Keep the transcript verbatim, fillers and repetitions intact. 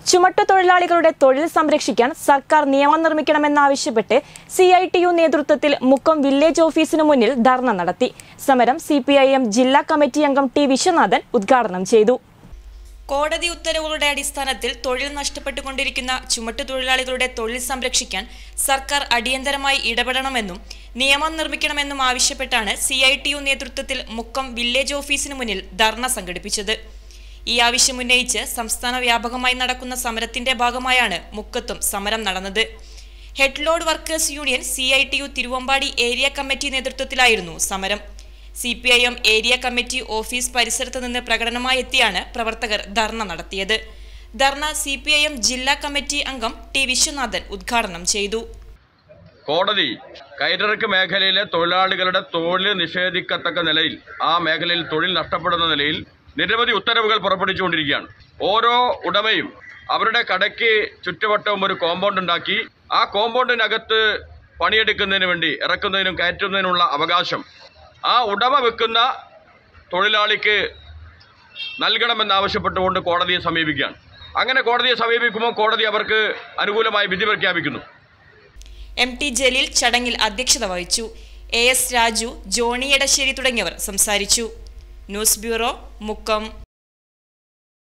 ചുമട്ടുതൊഴിലാളികളുടെ തൊഴിൽ സംരക്ഷിക്കാൻ സർക്കാർ നിയമം നിർമ്മിക്കണമെന്നാവശ്യപ്പെട്ട് സി ഐ ടി യു നേതൃത്വത്തിൽ മുക്കം വില്ലേജ് ഓഫീസിനു മുന്നിൽ ധർണ നടത്തി. സമരം സി പി ഐ എം ജില്ലാ കമ്മിറ്റി അംഗം ടി വിശ്വനാഥൻ ഉദ്ഘാടനം ചെയ്തു. കോടതി ഉത്തരവുകളുടെ അടിസ്ഥാനത്തിൽ തൊഴിൽ നഷ്ടപ്പെട്ടുകൊണ്ടിരിക്കുന്ന ചുമട്ടുതൊഴിലാളികളുടെ തൊഴിൽ സംരക്ഷിക്കാൻ സർക്കാർ അടിയന്തരമായി ഇടപെടണമെന്നും നിയമം നിർമ്മിക്കണമെന്നും ആവശ്യപ്പെട്ടാണ് സി ഐ ടി യു നേതൃത്വത്തിൽ മുക്കം വില്ലേജ് ഓഫീസിനു മുന്നിൽ ധർണ സംഘടിപ്പിച്ചത്. ഈ ആവശ്യമുന്നയിച്ച് സംസ്ഥാന വ്യാപകമായി നടക്കുന്ന സമരത്തിന്റെ ഭാഗമായാണ് മുക്കത്തും സമരം നടന്നത്. Headload workers union C I T U Thiruvambady area committee നേതൃത്വത്തിലായിരുന്നു സമരം. C P I M area committee office പരിസരത്ത് നിന്ന് പ്രകടനമായി എത്തിയാണ് പ്രവർത്തകർ ധർണ നടത്തിയത്. ധർണ സി പി ഐ എം ജില്ലാ കമ്മിറ്റി അംഗം ടി വിശ്വനാഥൻ ഉദ്ഘാടനം ചെയ്തു. കോടതി കയറ്റിറക്ക് മേഖലയിലെ തൊഴിലാളികളുടെ തൊഴിൽ നിഷേധിക്കത്തക്ക നിലയിൽ, ആ മേഖലയിൽ തൊഴിൽ നഷ്ടപ്പെടുന്ന നിലയിൽ നിരവധി ഉത്തരവുകൾ പുറപ്പെടുവിച്ചുകൊണ്ടിരിക്കുകയാണ്. ഓരോ ഉടമയും അവരുടെ കടയ്ക്ക് ചുറ്റുവട്ടവും ഒരു കോമ്പൗണ്ട് ഉണ്ടാക്കി ആ കോമ്പൗണ്ടിനകത്ത് പണിയെടുക്കുന്നതിന് വേണ്ടി ഇറക്കുന്നതിനും കയറ്റുന്നതിനുള്ള അവകാശം ആ ഉടമ വെക്കുന്ന തൊഴിലാളിക്ക് നൽകണമെന്നാവശ്യപ്പെട്ടുകൊണ്ട് കോടതിയെ സമീപിക്കുകയാണ്. അങ്ങനെ കോടതിയെ സമീപിക്കുമ്പോൾ കോടതി അവർക്ക് അനുകൂലമായി വിധി പ്രഖ്യാപിക്കുന്നു. എം ടി ജലീൽ ചടങ്ങിൽ അധ്യക്ഷത വഹിച്ചു. എ എസ് രാജു, ജോണി എടശ്ശേരി തുടങ്ങിയവർ സംസാരിച്ചു. News bureau, Mukkam.